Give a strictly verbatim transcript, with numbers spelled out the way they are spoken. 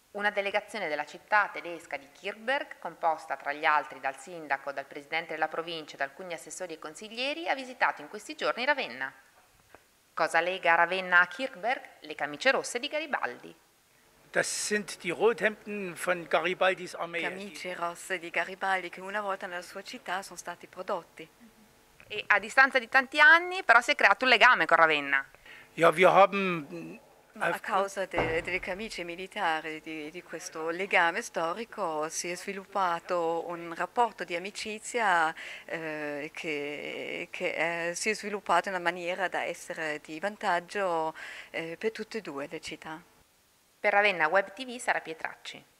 Una delegazione della città tedesca di Kirchberg, composta tra gli altri dal sindaco, dal presidente della provincia e da alcuni assessori e consiglieri, ha visitato in questi giorni Ravenna. Cosa lega Ravenna a Kirchberg? Le camicie rosse di Garibaldi. Das sind die Rothemden von Garibaldis Armee. Camicie rosse di Garibaldi che una volta nella sua città sono stati prodotti. E a distanza di tanti anni però si è creato un legame con Ravenna. Ja, wir haben Ma a causa de, delle camicie militari, di, di questo legame storico, si è sviluppato un rapporto di amicizia eh, che, che eh, si è sviluppato in una maniera da essere di vantaggio eh, per tutte e due le città. Per Ravenna Web T V Sara Pietracci.